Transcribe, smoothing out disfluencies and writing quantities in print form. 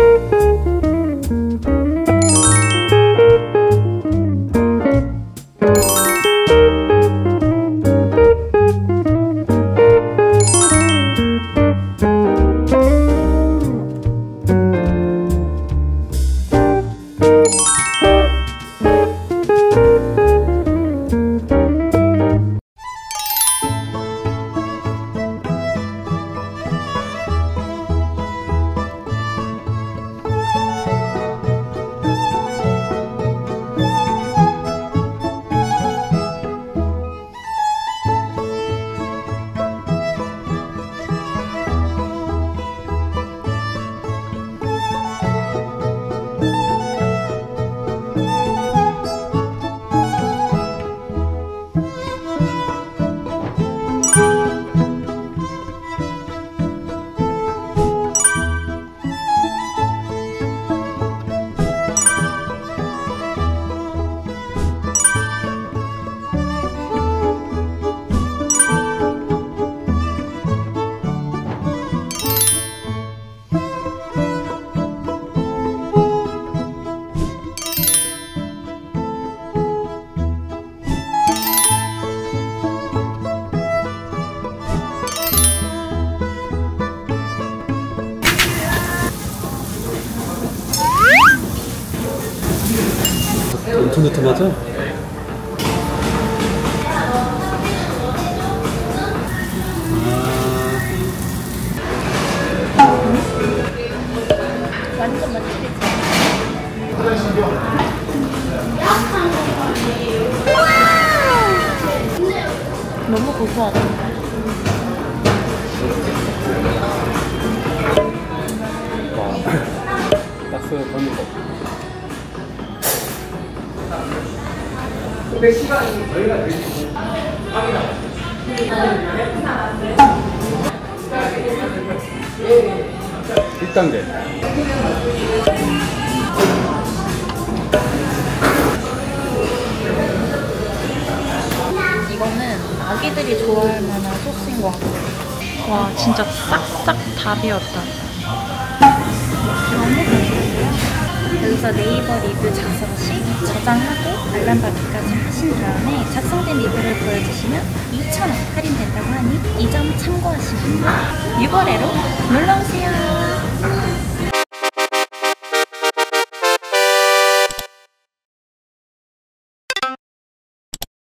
엄청 두툼하죠? 완전 맛있겠지? 너무 고소하다. 와, 딱스 던진 거. 근데 시간이 저희가 되지. 1단계. 이거는 아기들이 좋아할 만한 소스인 것 같아요. 와, 진짜 싹싹 다 비웠다. 너무 맛있어요. 여기서 네이버 리뷰 작성시 저장하고 알람 받기까지 하신 다음에 작성된 리뷰를 보여주시면 2,000원 할인된다고 하니 이 점 참고하시면 6월에로 놀러오세요.